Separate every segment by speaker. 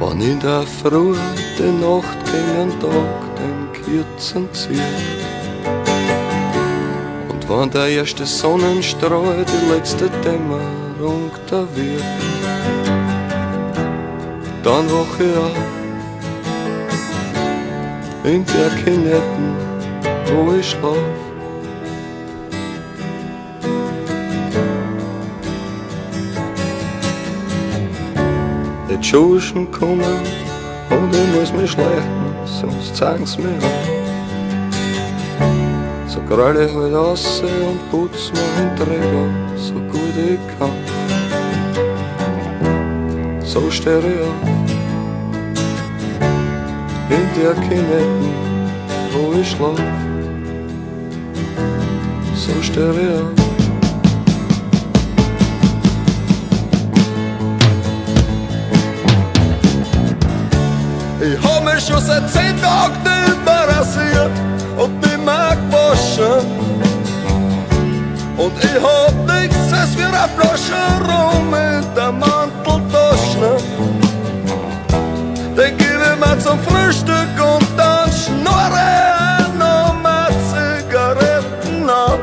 Speaker 1: Wann in der Früh die Nacht gegen den Tag den Kürzen zieht und wann der erste Sonnenstrahl die letzte Dämmerung da wird, dann wach ich auf in der Kinettn, wo ich schlaf. Die Schuschen kommen und ich muss mich schleichen, sonst zeigen's mir an. So grall ich halt raus und putz mir den Träger, so gut ich kann. So steh ich auf in der Kinettn, wo ich schlaf. So steh ich auf. Ich hab mich schon seit 10 Tagen nicht mehr rasiert und nicht mehr gewaschen. Und ich hab nichts als wie eine Flasche rum in der Manteltasche. Den geb ich mir zum Frühstück und dann schnurre ich noch mal Zigaretten an.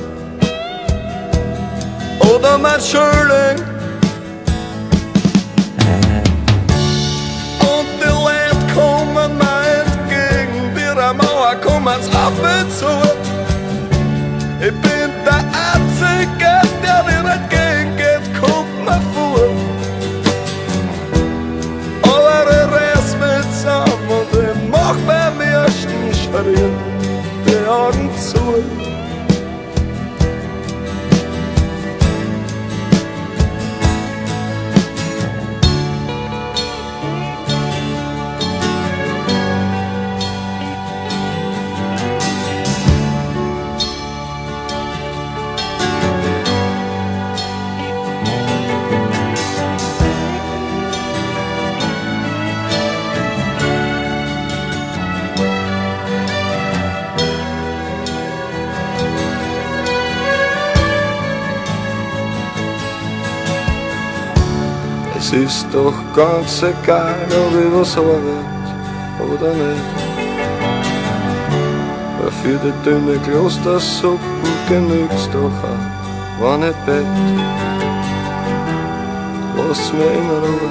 Speaker 1: Oder mein Schöling. Kommen's auf mich zu. Ich bin der Einzige, der dir entgegengeht, kommt mir vor. Aber ich reiß mich zusammen und ich mach beim ersten Schritt die Augen zu. Es ist doch ganz egal, ob ich was arbeite oder nicht. Weil für die dünne Klostersuppe genügt's doch auch, wenn ich bett. Lasst's mir in Ruhe,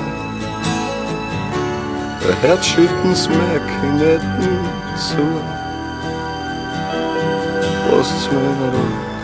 Speaker 1: der Herz schütten's mir Kinettn zu. Lasst's mir in Ruhe.